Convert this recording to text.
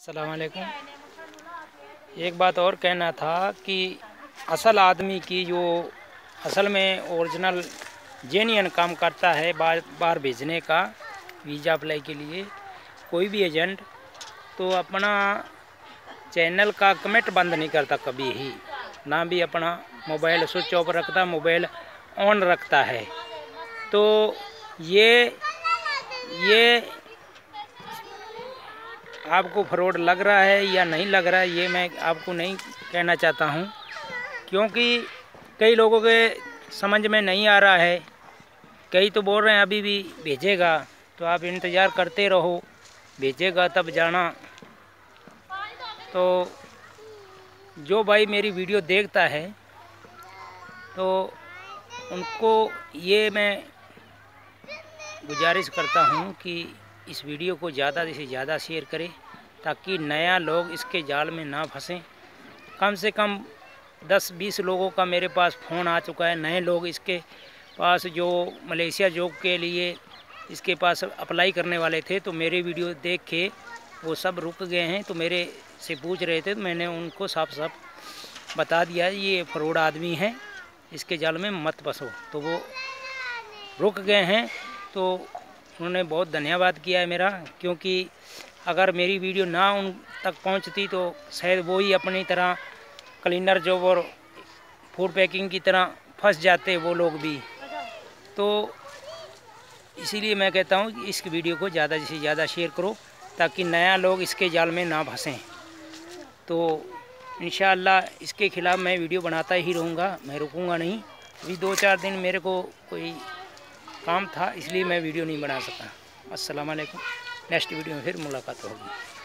अस्सलाम वालेकुम। एक बात और कहना था कि असल आदमी की जो असल में ओरिजिनल जेन्युइन काम करता है बाहर भेजने का वीज़ा अप्लाई के लिए कोई भी एजेंट, तो अपना चैनल का कमेंट बंद नहीं करता कभी ही, ना भी अपना मोबाइल स्विच ऑफ रखता, मोबाइल ऑन रखता है। तो ये आपको फ्रॉड लग रहा है या नहीं लग रहा है, ये मैं आपको नहीं कहना चाहता हूँ, क्योंकि कई लोगों के समझ में नहीं आ रहा है। कई तो बोल रहे हैं अभी भी भेजेगा, तो आप इंतज़ार करते रहो, भेजेगा तब जाना। तो जो भाई मेरी वीडियो देखता है तो उनको ये मैं गुजारिश करता हूँ कि इस वीडियो को ज़्यादा से ज़्यादा शेयर करें, ताकि नया लोग इसके जाल में ना फंसें। कम से कम 10-20 लोगों का मेरे पास फ़ोन आ चुका है, नए लोग इसके पास जो मलेशिया जॉब के लिए इसके पास अप्लाई करने वाले थे, तो मेरे वीडियो देख के वो सब रुक गए हैं। तो मेरे से पूछ रहे थे, तो मैंने उनको साफ साफ बता दिया ये फ्रॉड आदमी है, इसके जाल में मत फंसो। तो वो रुक गए हैं। तो उन्होंने बहुत धन्यवाद किया है मेरा, क्योंकि अगर मेरी वीडियो ना उन तक पहुंचती तो शायद वो ही अपनी तरह क्लीनर जॉब और फूड पैकिंग की तरह फंस जाते वो लोग भी। तो इसीलिए मैं कहता हूँ कि इस वीडियो को ज़्यादा से ज़्यादा शेयर करो, ताकि नया लोग इसके जाल में ना फंसें। तो इंशाअल्लाह इसके ख़िलाफ़ मैं वीडियो बनाता ही रहूँगा, मैं रुकूँगा नहीं। अभी 2-4 दिन मेरे को कोई काम था, इसलिए मैं वीडियो नहीं बना सका। अस्सलाम वालेकुम। नेक्स्ट वीडियो में फिर मुलाकात होगी।